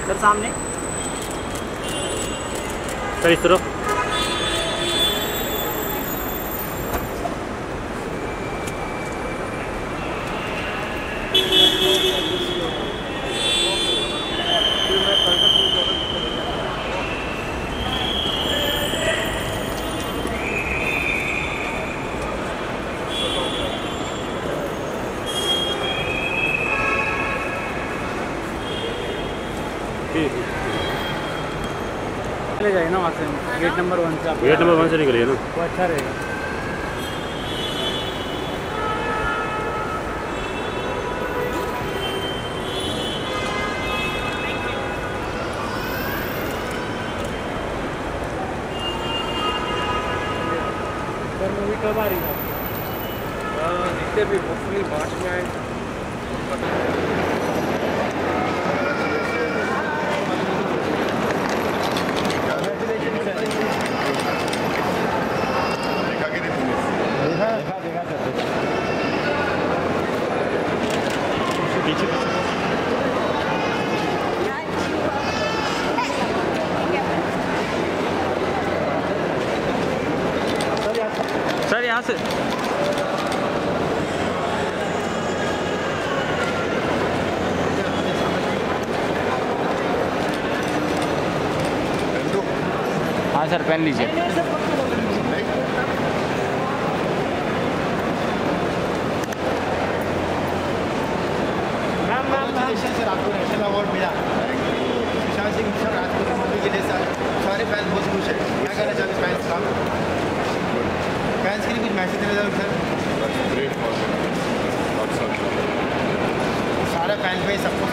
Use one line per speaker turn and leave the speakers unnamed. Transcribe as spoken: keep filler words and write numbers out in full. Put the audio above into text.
Sir सामने
sir इस तरफ
चले जाए ना वहाँ से गेट नंबर वन से।
गेट नंबर वन से निकलिए ना,
वो अच्छा रहेगा। सर मूवी कब आ रही है?
देखते भी होपफुली मार्च में आए।
सर यहाँ से हाँ सर पेन लीजिए। मैम मैम
सर आपको नेशनल अवार्ड मिला सुशांत सिंह सर राजपूत मूवी के लिए सर सारे फैंस बहुत खुश है। क्या कहना चाहते हैं फैंस का? फैंस के लिए कुछ मैसेज देना चाहोगे सर? सारे फैंस में सबको